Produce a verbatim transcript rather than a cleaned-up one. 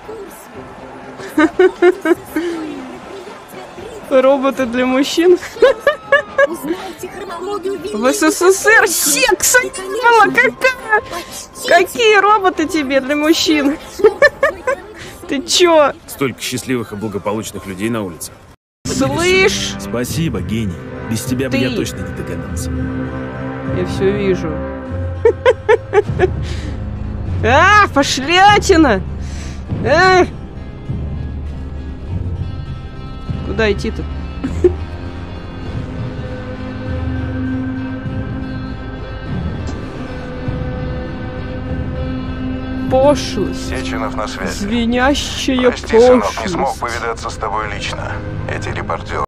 Роботы для мужчин. В СССР секса не было. Какая? Какие роботы тебе для мужчин? Ты чё? Столько счастливых и благополучных людей на улице. Слышь? Спасибо, гений. Без тебя бы Ты. я точно не догадался. Я все вижу. А, пошлятина! А! Куда идти-то? Пошлость. Сеченов на связи. Звенящая Прости, сынок, не пошлость. смог повидаться с тобой лично. Эти репортеры